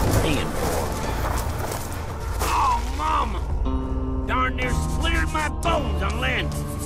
paying for. Oh, Mama! Darn near splintered my bones on landing.